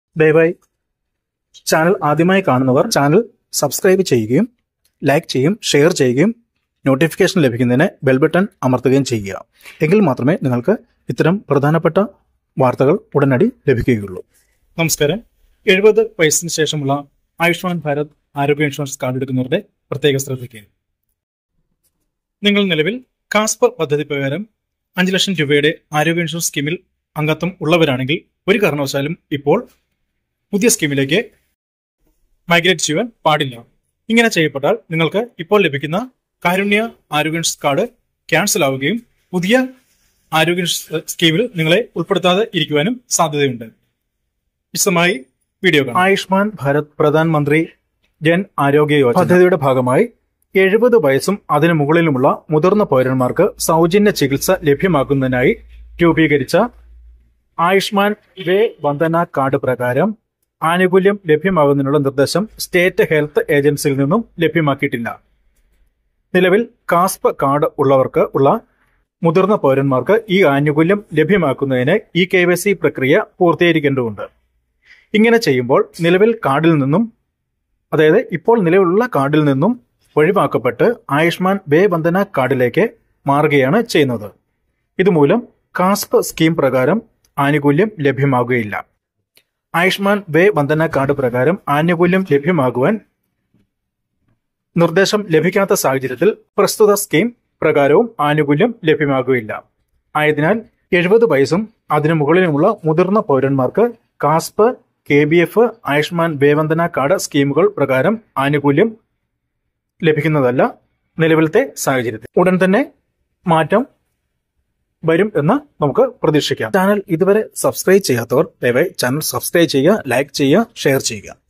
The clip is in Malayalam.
ദയവായി ചാനൽ ആദ്യമായി കാണുന്നവർ ചാനൽ സബ്സ്ക്രൈബ് ചെയ്യുകയും ലൈക്ക് ചെയ്യും ഷെയർ ചെയ്യുകയും നോട്ടിഫിക്കേഷൻ ലഭിക്കുന്നതിന് ബെൽ ബട്ടൺ അമർത്തുകയും ചെയ്യുക. എങ്കിൽ മാത്രമേ നിങ്ങൾക്ക് ഇത്തരം പ്രധാനപ്പെട്ട വാർത്തകൾ ഉടനടി ലഭിക്കുകയുള്ളൂ. നമസ്കാരം. 70 വയസ്സിന് ശേഷമുള്ള ആയുഷ്മാൻ ഭാരത് ആരോഗ്യ ഇൻഷുറൻസ് കാർഡ് എടുക്കുന്നവരുടെ പ്രത്യേക ശ്രദ്ധയ്ക്ക്. നിങ്ങൾ നിലവിൽ കാസ്പർ പദ്ധതി പ്രകാരം 5 ലക്ഷം രൂപയുടെ ആരോഗ്യ ഇൻഷുറൻസ് സ്കീമിൽ അംഗത്വം ഉള്ളവരാണെങ്കിൽ ഒരു കാരണവശാലും ഇപ്പോൾ പുതിയ സ്കീമിലേക്ക് മൈഗ്രേറ്റ് ചെയ്യുവാൻ പാടില്ല. ഇങ്ങനെ ചെയ്യപ്പെട്ടാൽ നിങ്ങൾക്ക് ഇപ്പോൾ ലഭിക്കുന്ന കാരുണ്യ ആരോഗ്യ ഇൻഷുറൻസ് കാർഡ് ക്യാൻസൽ ആവുകയും പുതിയ ആരോഗ്യ ഇൻഷുറൻസ് സ്കീമിൽ നിങ്ങളെ ഉൾപ്പെടുത്താതെ ഇരിക്കുവാനും സാധ്യതയുണ്ട്. വിശദമായി വീഡിയോ കാണാം. ആയുഷ്മാൻ ഭാരത് പ്രധാനമന്ത്രി ജൻ ആരോഗ്യ യോജന പദ്ധതിയുടെ ഭാഗമായി 70 വയസ്സും അതിനു മുകളിലുമുള്ള മുതിർന്ന പൗരന്മാർക്ക് സൗജന്യ ചികിത്സ ലഭ്യമാക്കുന്നതിനായി രൂപീകരിച്ച ആയുഷ്മാൻ വേ വന്ദന കാർഡ് പ്രകാരം ആനുകൂല്യം ലഭ്യമാകുന്നതിനുള്ള നിർദ്ദേശം സ്റ്റേറ്റ് ഹെൽത്ത് ഏജൻസിയിൽ നിന്നും ലഭ്യമാക്കിയിട്ടില്ല. നിലവിൽ കാസ്പ് കാർഡ് ഉള്ളവർക്ക് ഉള്ള മുതിർന്ന പൗരന്മാർക്ക് ഈ ആനുകൂല്യം ലഭ്യമാക്കുന്നതിന് ഈ KYC പ്രക്രിയ പൂർത്തീകരിക്കേണ്ടതുണ്ട്. ഇങ്ങനെ ചെയ്യുമ്പോൾ നിലവിൽ കാർഡിൽ നിന്നും, അതായത് ഇപ്പോൾ നിലവിലുള്ള കാർഡിൽ നിന്നും ഒഴിവാക്കപ്പെട്ട് ആയുഷ്മാൻ വേ വന്ദന കാർഡിലേക്ക് മാറുകയാണ് ചെയ്യുന്നത്. ഇതുമൂലം കാസ്പ് സ്കീം പ്രകാരം ആനുകൂല്യം ലഭ്യമാകുകയില്ല. ആയുഷ്മാൻ വേ വന്ദന കാർഡ് പ്രകാരം ആനുകൂല്യം ലഭ്യമാകുവാൻ നിർദ്ദേശം ലഭിക്കാത്ത സാഹചര്യത്തിൽ പ്രസ്തുത സ്കീം പ്രകാരവും ആനുകൂല്യം ലഭ്യമാകുകയില്ല. ആയതിനാൽ 70 വയസ്സും അതിനു മുകളിലുമുള്ള മുതിർന്ന പൗരന്മാർക്ക് കാസ്പ്, KBF, ആയുഷ്മാൻ വേ വന്ദന കാർഡ് സ്കീമുകൾ പ്രകാരം ആനുകൂല്യം ലഭിക്കുന്നതല്ല നിലവിലത്തെ സാഹചര്യത്തിൽ. ഉടൻ തന്നെ മാറ്റം വരും എന്ന് നമുക്ക് പ്രതീക്ഷിക്കാം. ചാനൽ ഇതുവരെ സബ്സ്ക്രൈബ് ചെയ്യാത്തവർ ദയവായി ചാനൽ സബ്സ്ക്രൈബ് ചെയ്യുക, ലൈക്ക് ചെയ്യുക, ഷെയർ ചെയ്യുക.